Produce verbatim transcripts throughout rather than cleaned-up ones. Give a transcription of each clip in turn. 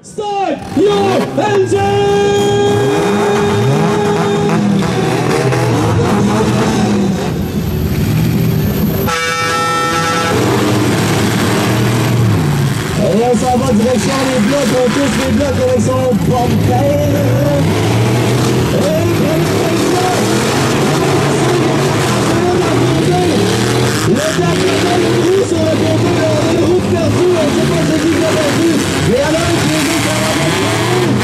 Start your engine! Et on s'en va direction les blocs, on touche les blocs avec son porte-père. Et le dernier coup sur le côté, on a une route perdue, on ne sait pas ce qu'il a perdu. Et alors, il faut dire qu'on va mettre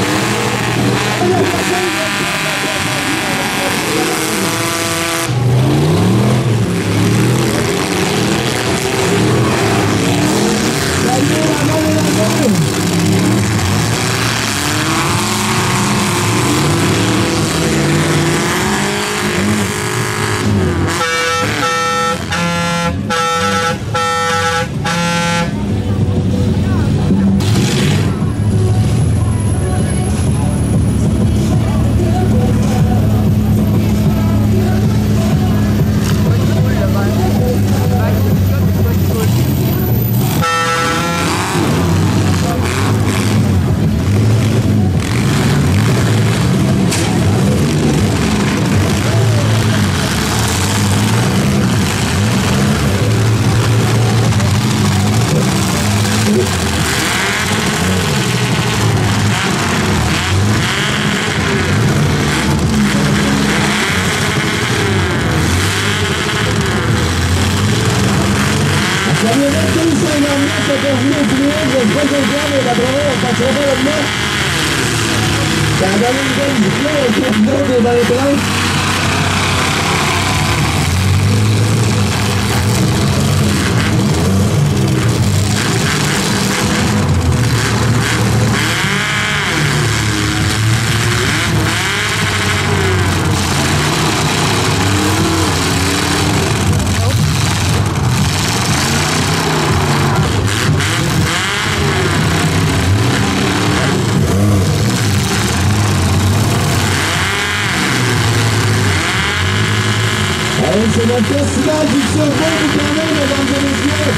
c'est le festival du turbo du Canada, mesdames et messieurs.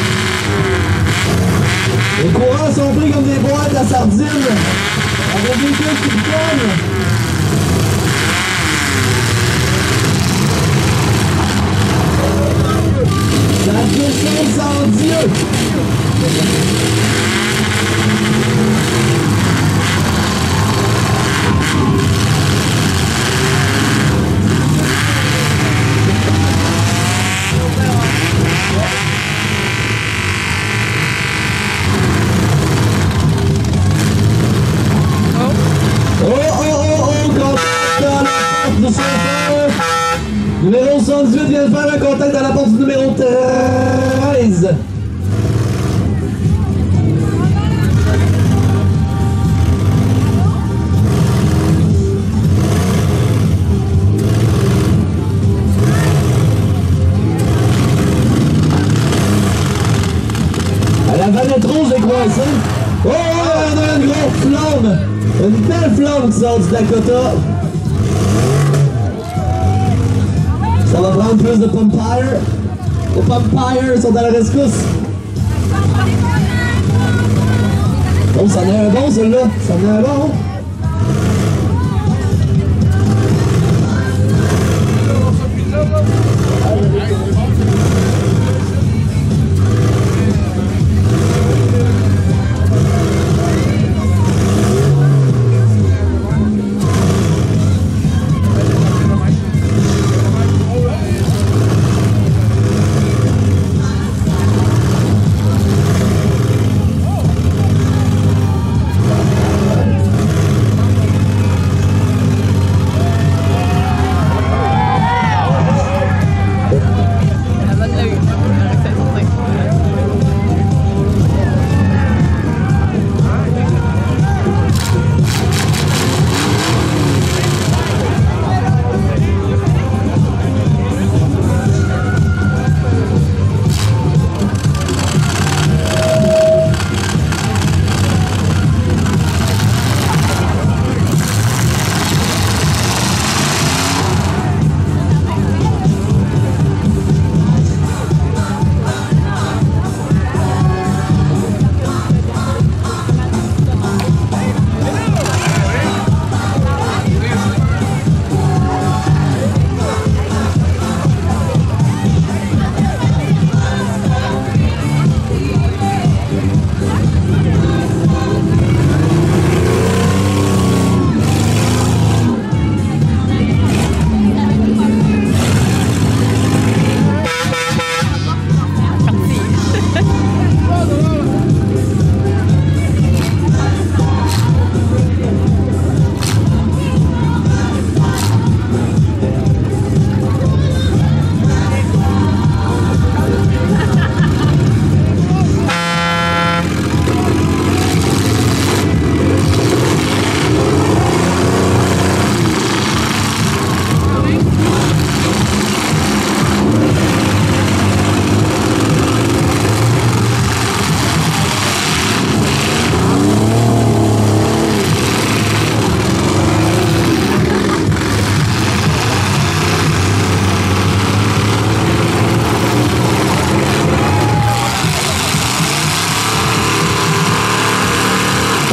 Les courants sont pris comme des boîtes à sardines, avec des queues qui tournent. Ça fait sans Dieu. Numéro soixante-dix-huit vient de faire un contact à la porte du numéro treize. À la vanette rouge est coincée. Oh, on a une grosse flamme. Une belle flamme qui sort du Dakota. Ça va prendre plus de Pumpire. Les Pumpire sont à la rescousse. Oh, ça en est un bon, celui-là. Ça en est un bon.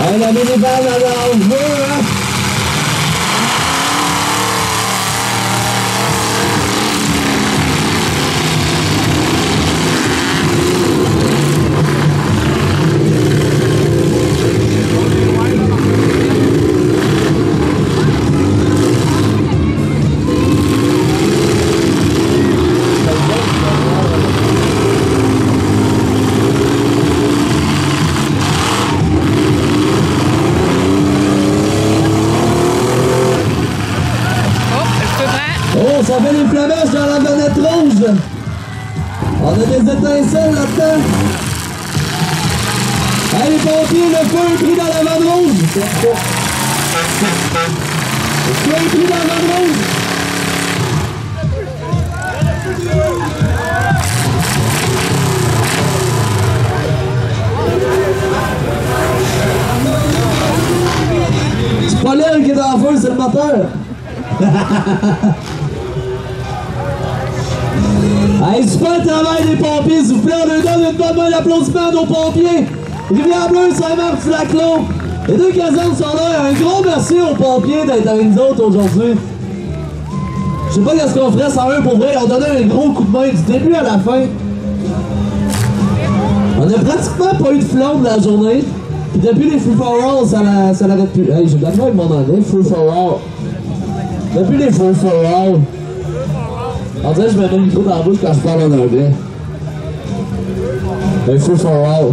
Ouais, la minivan à l'enjeu, hein? Oh, ça fait des flamèches dans la manette rouge. On a des étincelles là-dedans. Allez, les pompiers, le feu est pris dans la vanne rouge. Le feu est pris dans la vanne rouge. C'est pas l'aile qui est dans le feu, c'est le moteur. Hey, super travail des pompiers, s'il vous plaît, on leur donne une bonne main d'applaudissement à nos pompiers. Rivière-Bleue, Saint-Marc-du-Lac-Long. Les deux casernes sont là. Un gros merci aux pompiers d'être avec nous autres aujourd'hui. Je sais pas qu'est-ce qu'on ferait sans eux pour vrai. On donnait un gros coup de main du début à la fin. On a pratiquement pas eu de flamme la journée. Puis depuis les Free for All, ça, la, ça l'arrête plus. Hey, j'ai de la main avec mon anglais, Free for All. Depuis les Free for All. On dirait que je mets le micro dans la bouche quand je parle en anglais. Un Free for All.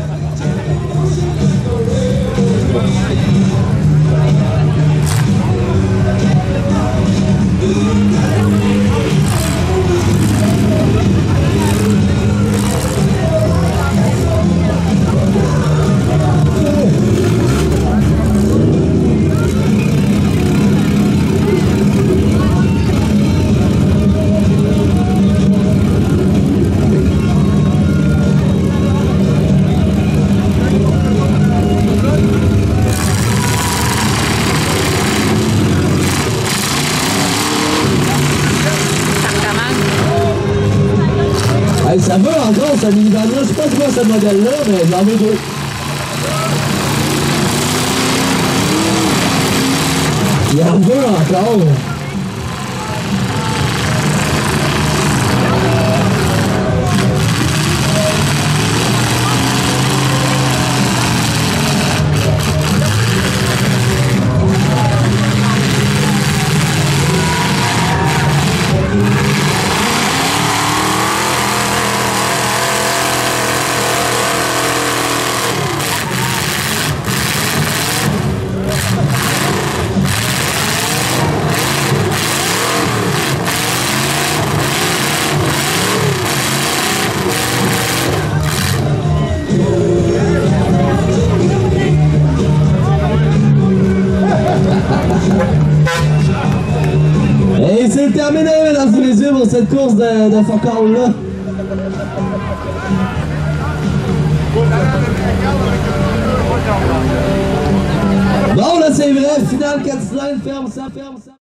Hey, ça va encore, cette minivan-là. Je sais pas c'est quoi ce modèle-là, mais j'en veux deux. Il en veut encore. Et c'est terminé, mesdames et messieurs, pour cette course de, de Focal-là. Bon, là, c'est vrai, finale quatre cylindres, ferme ça, ferme ça.